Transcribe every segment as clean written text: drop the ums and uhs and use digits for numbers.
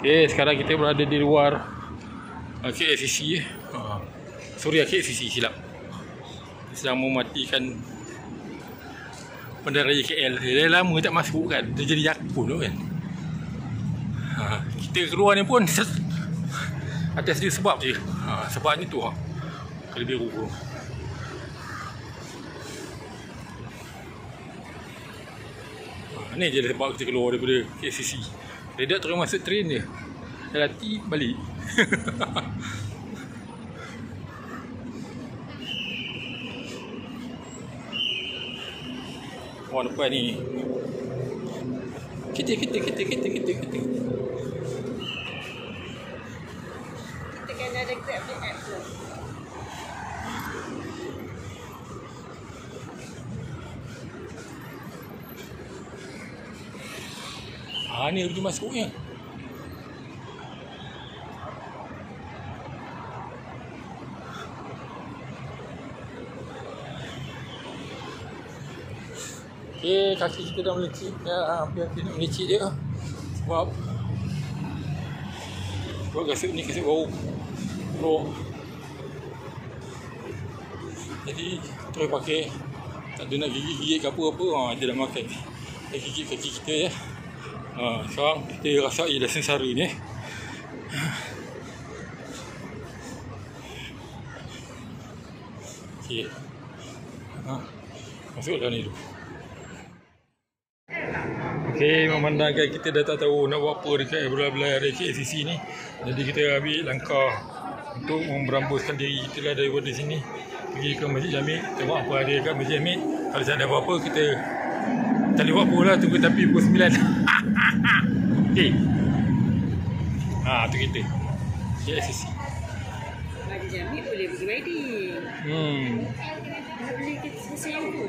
Okay, sekarang kita berada di luar KLCC. Sorry, KLCC silap. Sedang mematikan bandaraya KL. Dah lama tak masuk kan. Dia jadi jakun tu kan. Kita keluar ni pun atas dia sebab je. Sebabnya tu Kali biru tu. Ni je sebab kita keluar daripada KLCC. Dia terus masuk train dia. Dah latih balik. Orang depan ni. Kita. Kita kena ada Grab di app tu. Ni pergi masuknya. Okay, kaki kita dah melecit. Biar kita nak melecit je. Sebab kasut ni kasut bau. Jadi terus pakai. Tak ada nak gigit-gigit ke apa-apa. Dia dah makan. Gigit kaki kita je. Sekarang kita rasai dah sengsara ni. Okay. Masuklah ni dulu. Okay, memandangkan kita dah tak tahu nak buat apa dekat belah-belah area KLCC ni. Jadi kita ambil langkah untuk memberambuskan diri kita lah daripada sini. Pergi ke Masjid Jamil, tengok apa ada kat Masjid Jamil. Kalau tak ada apa-apa, kita tak boleh buat apa lah, tunggu tapi pukul 9. Okay. Tu kita KLCC. Masjid Jamil boleh pergi riding. Boleh kita selesai pun.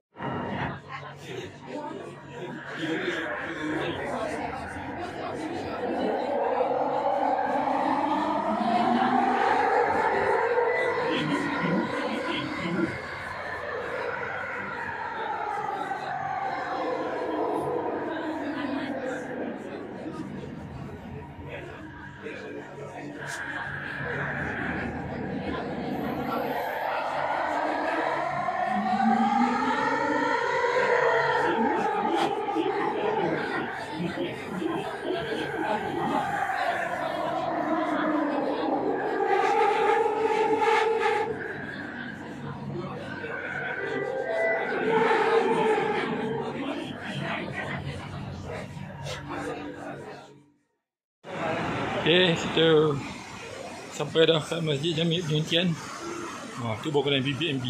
Okay, kita sampai dah kat Masjid Jamil Perhentian. Tu baru kena BBNB.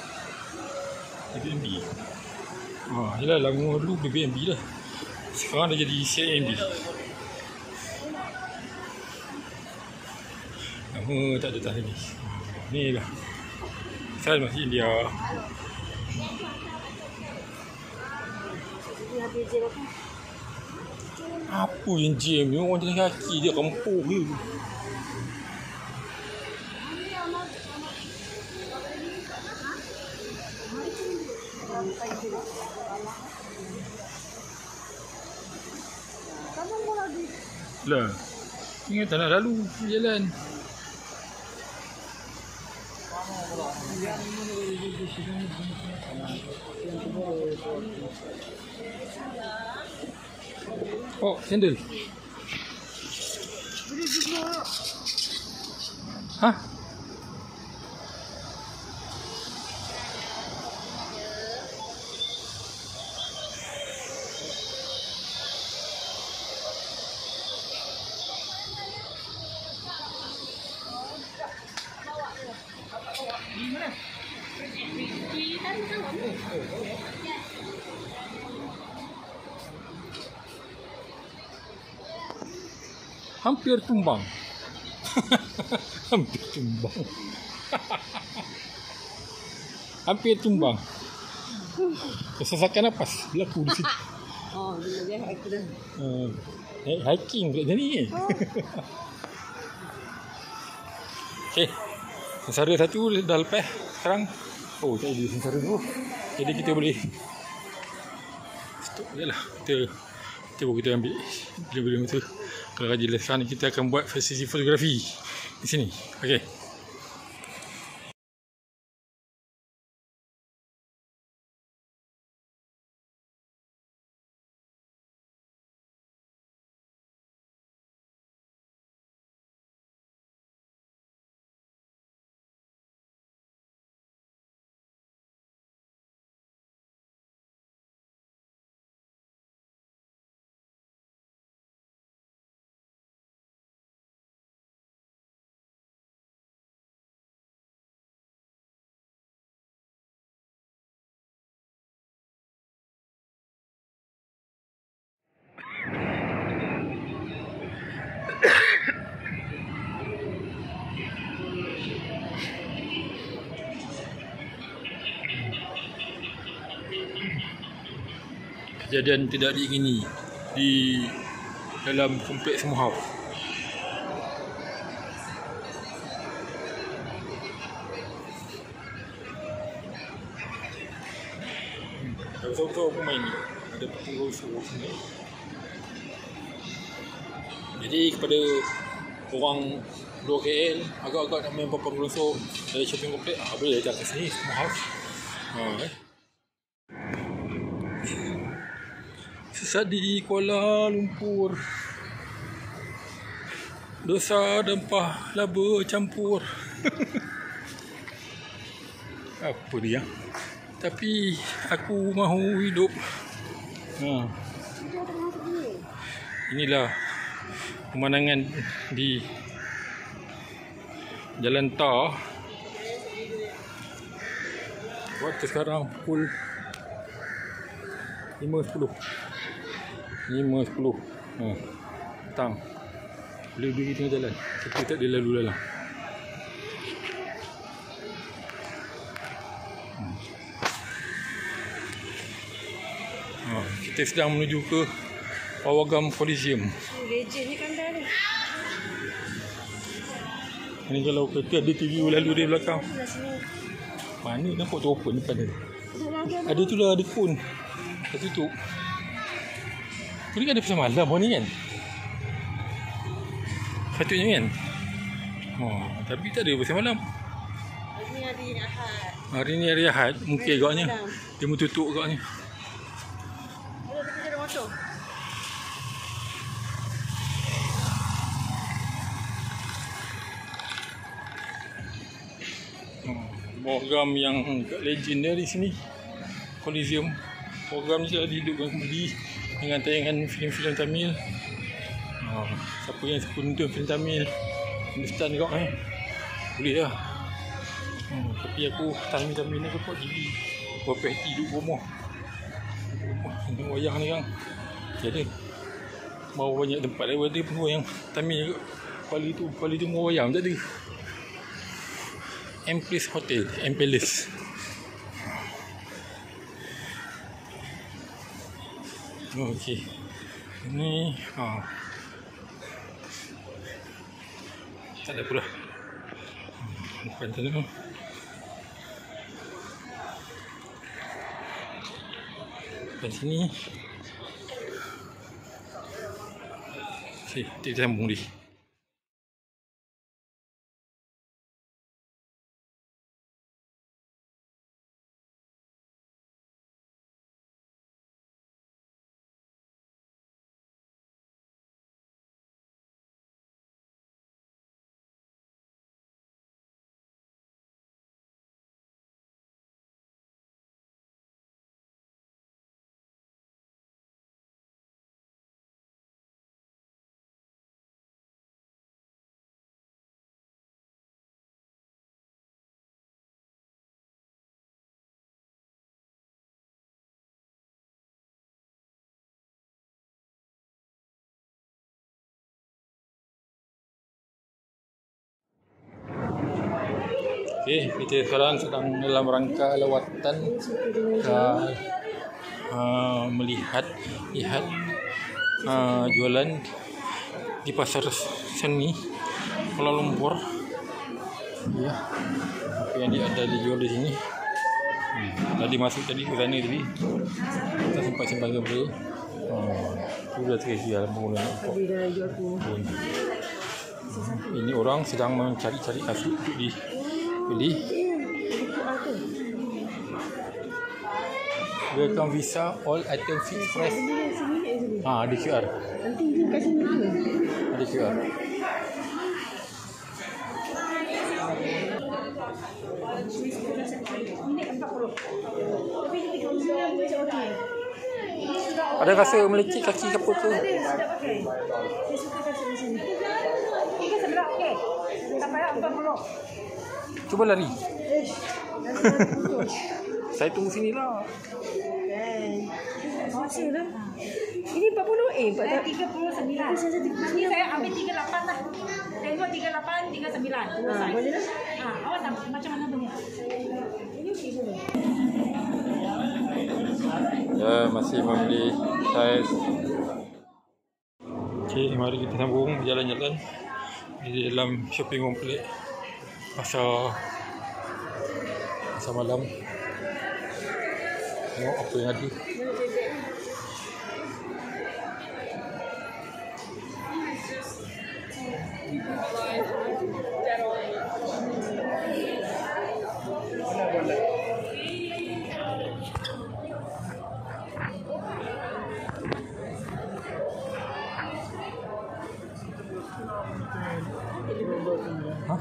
Yelah lama dulu BBNB dah. Sekarang dah jadi CIMB. Lama tak ada lagi. Ni lah Sal Masjid India. Apa yang jam ni? Orang jalan kaki je, kampung je. Lah, ingat tak nak lalu jalan. Oh, sandal. Hampir tumbang. Hampir tumbang. Kesesakan nafas berlaku di situ. Bila dia hiking. Hiking pula ni. Okay. Sengsara satu dah lepas sekarang. Oh, tak ada sengsara tu. Jadi kita boleh stop je lah. Kita ambil bila-bila masa Kalau Raja Lesar ni kita akan buat sesi fotografi di sini. Okey. Kejadian tidak diingini di dalam kompleks Smokehouse. Betul-betul aku main ni. Ada pengurus sini. Jadi kepada orang luar KL agak-agak nak main papan gelosor dari shopping kompleks, boleh datang ke sini Smokehouse. Sesat di Kuala Lumpur, dosa dempah laba campur. Apa dia? Tapi aku mahu hidup. Inilah pemandangan di Jalan Tar. Waktu sekarang pukul 5.10. Petang. Boleh berdiri tengah jalan. Kita tak ada lalu lalang. Kita sedang menuju ke Pawagam Coliseum. Legend ni kan dah ni. Ini kalau kereta ada TV lalu di belakang. Mana nampak tu open depan dia? Ada tu lah, ada phone. Dah tutup. Ini kan ada pasal malam ni kan? Patutnya kan? Tapi tak ada pasal malam. Hari ni hari Ahad. Hari ni hari Ahad. Mungkin agaknya dia mau tutup agaknya. Ada kerja ada motor. Program yang legend dia di sini, Coliseum. Program ni telah dihidupkan kembali dengan tayangan filem-filem Tamil. Siapa yang suka nonton filem Tamil Hindustan kau boleh lah. Tapi aku Tamil ni aku buat gigi. Berapa hati duduk rumah tengok wayang ni kan. Jadi mau banyak tempat daripada pun yang Tamil juga. Kuala tu mau wayang tak ada. M Place Hotel, M Palace. Okey. Ini tak ada pula. Depan sana. Depan sini. Okey, kita sambung ni. Okey, kita sekarang sedang dalam rangka lawatan ke melihat jualan di pasar seni Kuala Lumpur. Ya, apa yang ada dijual di sini. Tadi masuk tadi ke sana tadi. Kita sempat sembang gambar. Sudah terisi dalam bangunan nampak. Habis dah jual pun. Ini orang sedang mencari-cari nasi untuk dibeli. Welcome Visa, all item fit fresh. Ada QR. Nanti dia kat sini ke? Ada QR. Ada rasa melecet kaki ke apa ke? Dia suka kat sini. Ini kan sebelah okey. Tak payah 40. Cuba lari. Saya tunggu sini lah. Masih lah. Ini 40 Saya 39. Nanti saya ambil 38 lah. Tengok 38, 39. Boleh lah. Awak nak macam mana punya? Ini okey boleh. Ya, masih membeli saiz. Okey, mari kita sambung jalan-jalan di dalam shopping komplek pasar malam. Tengok apa yang ada. Hah?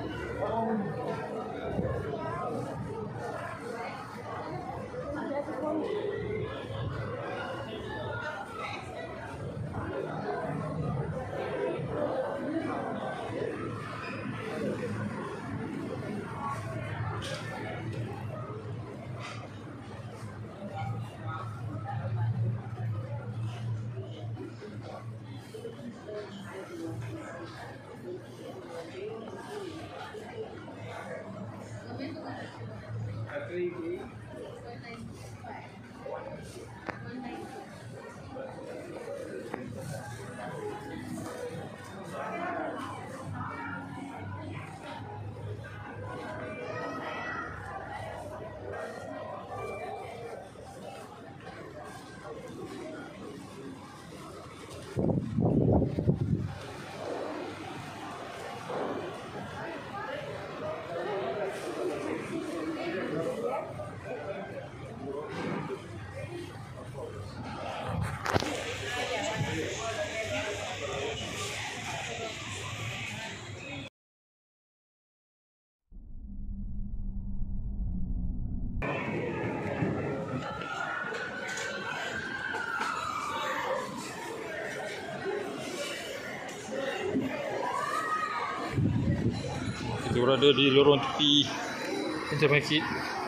Kita berada di lorong tepi Center Market.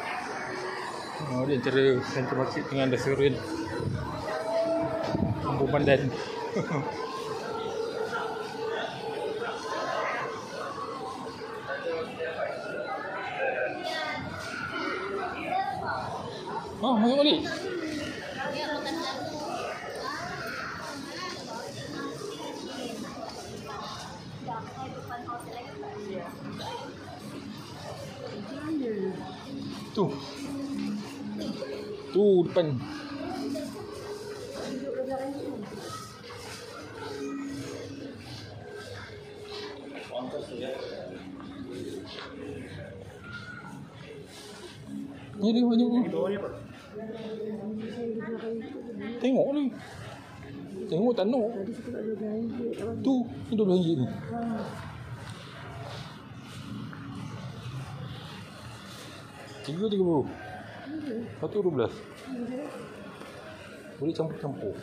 Di antara Center Market dengan restoran Kampung Pandan. Masuk balik. Tu depan. Ni dia banyak ni. Tengok ni. Tengok tak nak. Tu, ni RM12 ni. Tiga 30. Satu 12. Boleh campur-campur.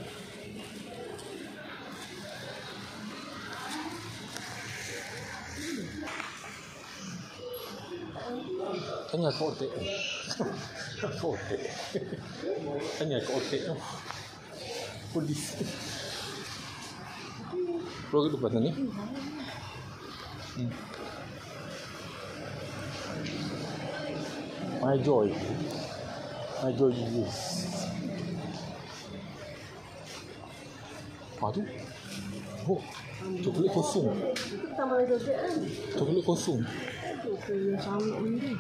Tanya kat otek. Otek. Tanya kat otek tu. Polis. Pergi depan ni. My joy. My joy is. Tu. Oh, coklat kosong. Tambah joget kan. Coklat kosong. Coklat yang sama ni.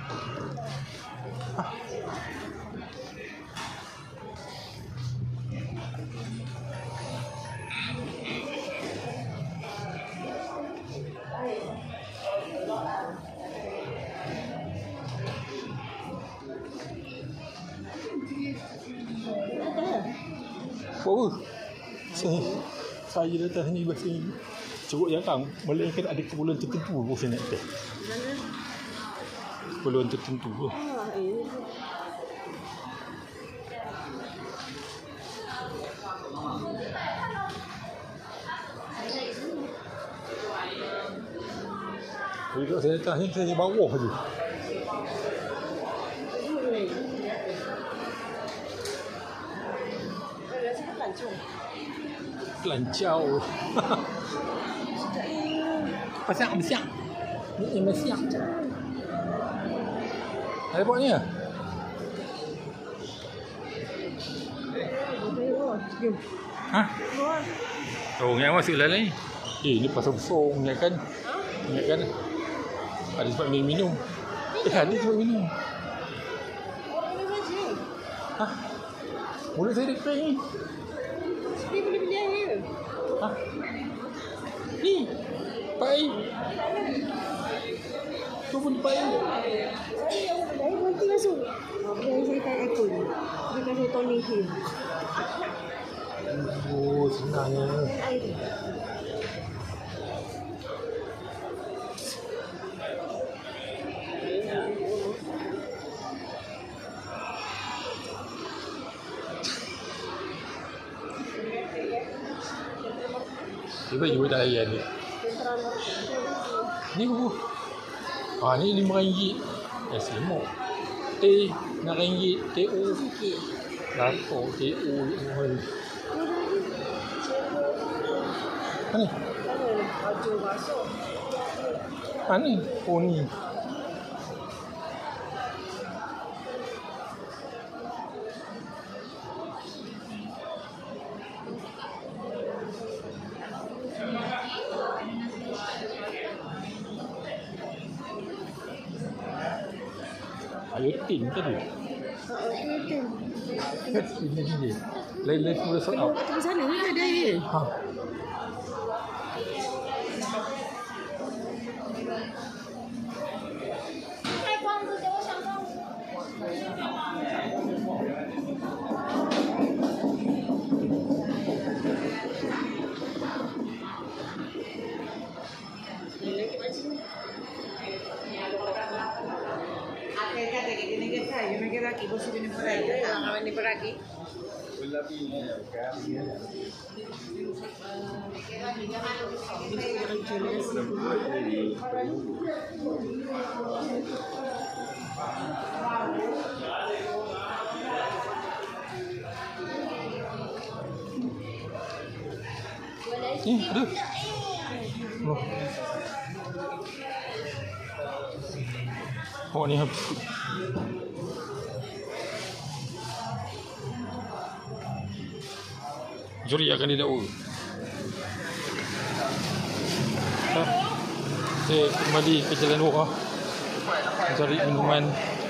Apa? Saya datang sini bahasa ini. Ceruk jarang. Melainkan ada keperluan tertentu pun saya nak teh. Keperluan tertentu pun. Jadi kalau saya datang sini, saya di bawah je. Lancau. Pasang siang. Ni yang siang. Ada buatnya. Hah? Oh, yang masuk dalam ni. Ni pasal besar ni kan. Ingat kan? Ada sebab minum. Ada sebab minum. Hah? Mulut saya dekat ni. Ni boleh beli air. Hah? Ni. Pai. Tu pun pai. Air nanti masuk. Biar saya tak ekor. Dia kasi tonic ni. Oh, senangnya. Air tu. Dia jual daya ni. Ni berapa? Ni RM5. Semua. Teh RM6. TO. Lapo TO. Mana? Mana? Oh ni. Air tin tadi. Ini. Lain-lain pula sort out. Di sana ni ada air. Ha. Yo me quedo aquí, vos si vienes por ahí, van a venir por aquí. Ada. Oh ni habis. Juri akan didakwa. Saya kembali ke Jalan Wok cari minuman.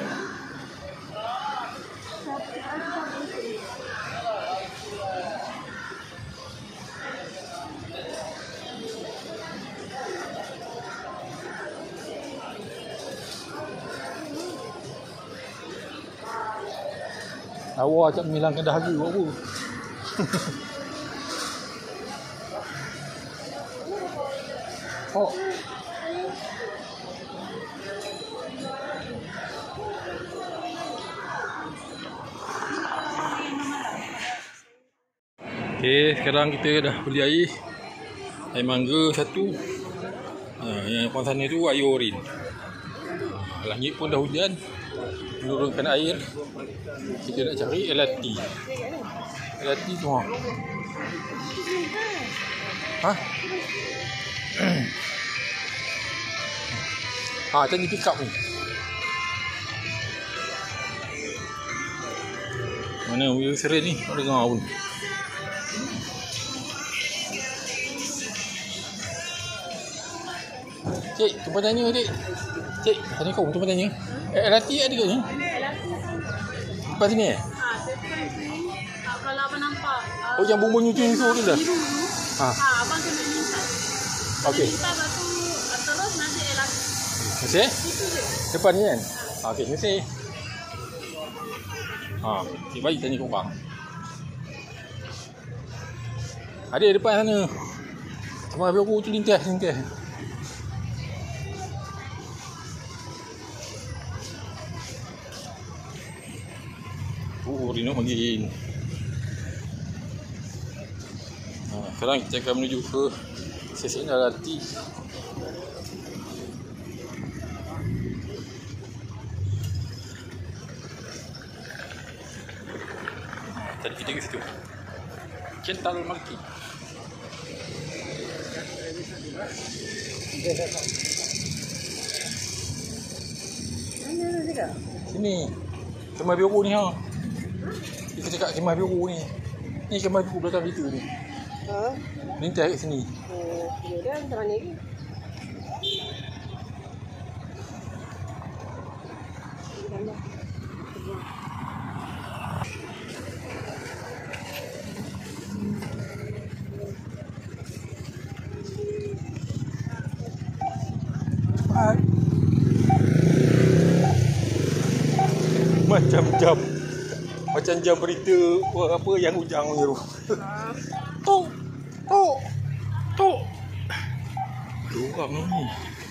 Awak tak menghilangkan dahaga buat apa? Oh. Okey, sekarang kita dah beli air. Air mangga satu. Yang depan sana tu air oren. Langit pun dah hujan. Menurunkan air. Kita nak cari LRT. LRT tu ha. Tadi pick up ni. Mana wheel seret ni? Tak dengar pun. Cik, tempat tanya adik. Cik, tanya kau tempat tanya. LRT ada ke ni? Lepas sini Saya tukar sini. Kalau abang nampak. Oh, yang bunyi tu ke dah? Abang kena minta. Okey. Minta lepas tu terus nanti LRT. Mesir? Depan ni kan? Okey, Mesir. Okay, bagi tanya korang. Ada depan sana. Cuma habis aku tu lintas. Rino makin. Sekarang kita akan menuju ke stesen LRT. Tadi kita ke situ. Central Market. Sini. Kemah biru ni ha. Kita cakap kemah biru ni. Ni kemah biru belakang kita ni. Lintas kat sini. Ya dah, macam mana ni? Macam jam berita apa yang hujang ni tu. Tok. Dorang ni.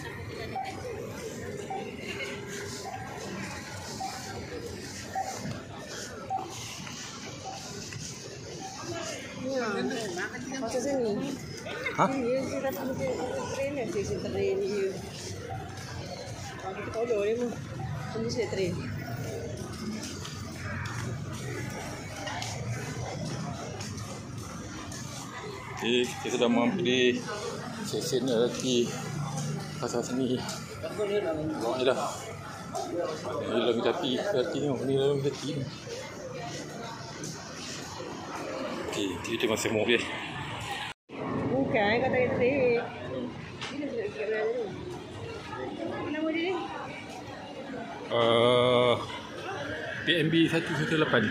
Macam sini. Ha? Ya, saya dah pergi train lah. Stesen train ni. Kita tolong dia pun. Tunggu saya train. Okay, kita sudah mampir di stesen LRT pasal sini. Bawa je dah. Ini dalam LRT ni. Ini dalam LRT ni. Okay, kita masih mau dia. Bukan, kata train. Bila sudah pergi ke mana tu? Apa nama dia ni? PMB 118.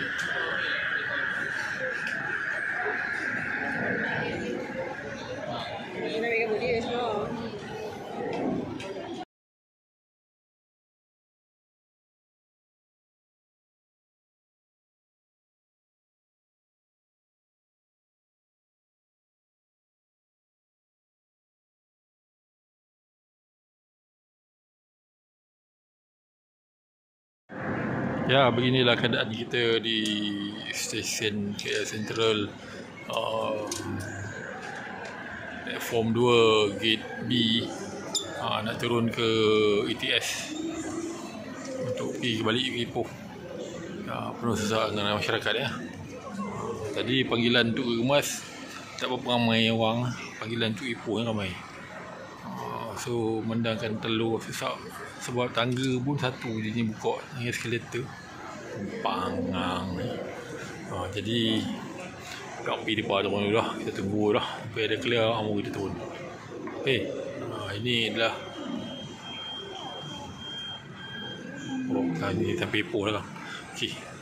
Nak ambil gambar dia semua. Ya, beginilah keadaan kita di stesen KL Sentral, platform 2 gate B, nak turun ke ETS untuk pergi balik ke Ipoh. Penuh sesak dengan masyarakat ya. Tadi panggilan untuk Remas tak berapa ramai orang, panggilan untuk Ipoh yang ramai. So mendangkan telur sesak sebab tangga pun satu je ni buka ni eskalator pangang ni. Jadi kat pergi depan turun dulu lah, kita tunggu lah sampai ada clear baru kita turun. Ini adalah ni sampai Ipoh dah kan. Okey.